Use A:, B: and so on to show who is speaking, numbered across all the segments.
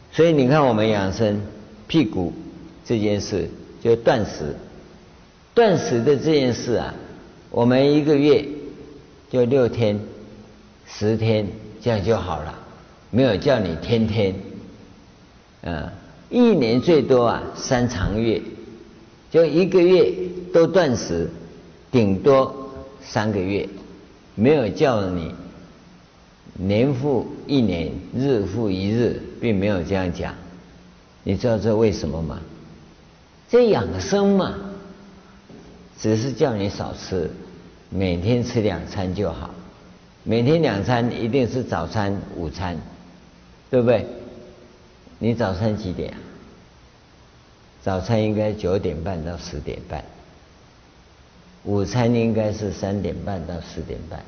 A: 所以你看我们养生辟谷这件事，就断食。断食的这件事啊，我们1个月就6天、10天，这样就好了，没有叫你天天。1年最多啊3长月，就1个月都断食，顶多3个月，没有叫你年复1年，日复1日，并没有这样讲。你知道这为什么吗？这养生嘛，只是叫你少吃，每天吃2餐就好。每天2餐一定是早餐、午餐，对不对？你早餐几点啊？早餐应该9点半到10点半，午餐应该是3点半到4点半，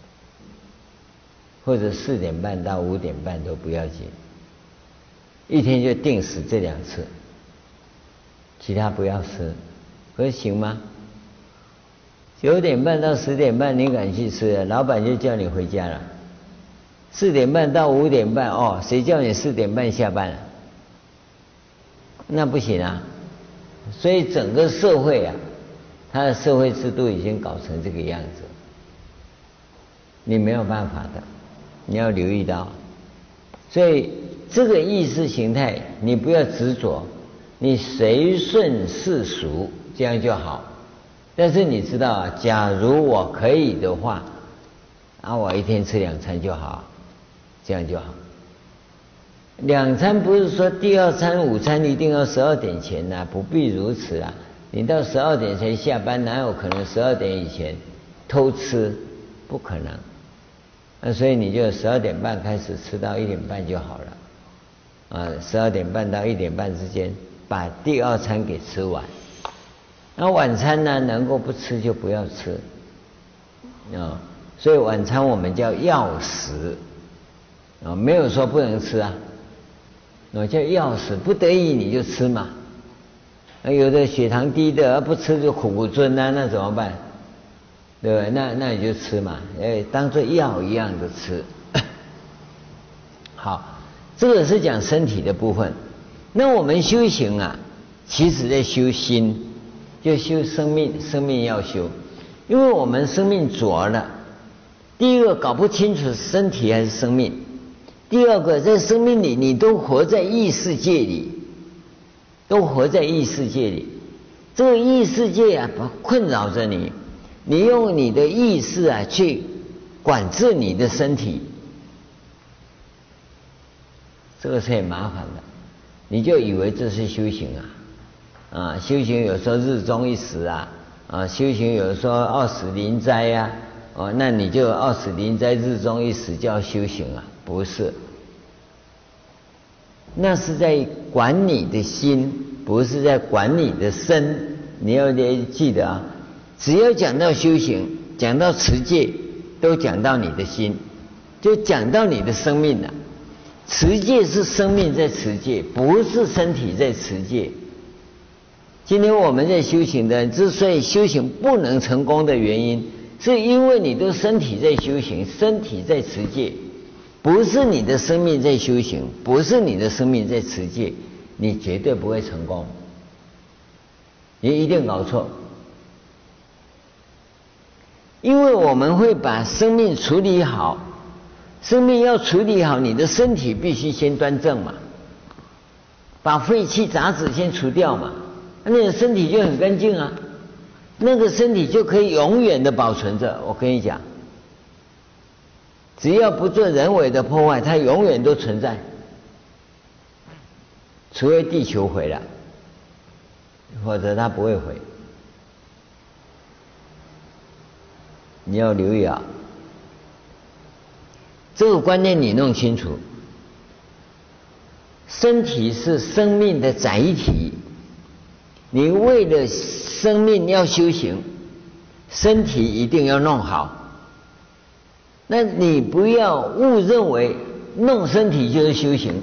A: 或者4点半到5点半都不要紧。一天就定死这2次，其他不要吃，可行吗？9点半到10点半你敢去吃，老板就叫你回家了。4点半到5点半，哦，谁叫你4点半下班了？那不行啊。所以整个社会啊，它的社会制度已经搞成这个样子，你没有办法的，你要留意到。所以这个意识形态你不要执着，你随顺世俗，这样就好。但是你知道啊，假如我可以的话，我1天吃2餐就好，这样就好。2餐不是说第2餐、午餐一定要12点前啊，不必如此啊。你到12点才下班，哪有可能12点以前偷吃？不可能。那所以你就12点半开始吃到1点半就好了。12点半到1点半之间，把第2餐给吃完。那晚餐呢，能够不吃就不要吃。所以晚餐我们叫药食，没有说不能吃啊。叫药食，不得已你就吃嘛。有的血糖低的不吃就苦苦尊啊，那怎么办？对不对？那你就吃嘛，当作药一样的吃。好，这个是讲身体的部分。那我们修行啊，其实在修心，就修生命，生命要修，因为我们生命浊了。第一个搞不清楚身体还是生命，第二个在生命里你都活在异世界里，都活在异世界里。这个异世界啊，困扰着你，你用你的意识啊去管制你的身体，这个是很麻烦的。你就以为这是修行啊，修行有时候日中一时啊，修行有时候傲死临灾啊，那你就傲死临灾日中一时叫修行啊？不是，那是在管你的心，不是在管你的身。你要记得啊，只要讲到修行，讲到持戒，都讲到你的心，就讲到你的生命了。持戒是生命在持戒，不是身体在持戒。今天我们在修行的人，之所以修行不能成功的原因，是因为你的身体在修行，身体在持戒，不是你的生命在修行，不是你的生命在持戒，你绝对不会成功，你一定搞错。因为我们会把生命处理好，生命要处理好，你的身体必须先端正嘛，把废气杂质先除掉嘛，那你的身体就很干净啊，那个身体就可以永远的保存着。我跟你讲，只要不做人为的破坏，它永远都存在，除非地球毁了，或者它不会毁。你要留意啊，这个观念你弄清楚。身体是生命的载体，你为了生命要修行，身体一定要弄好。那你不要误认为弄身体就是修行，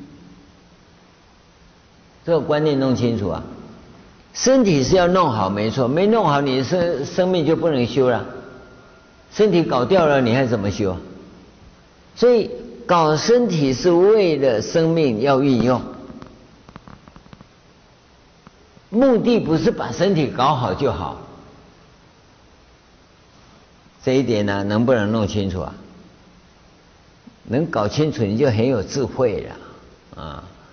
A: 这个观念弄清楚啊。身体是要弄好没错，没弄好你的生命就不能修了。身体搞掉了你还怎么修？所以搞身体是为了生命要运用，目的不是把身体搞好就好。这一点呢，能不能弄清楚啊？能搞清楚，你就很有智慧了啊！